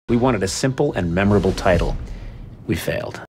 We wanted a simple and memorable title. We failed.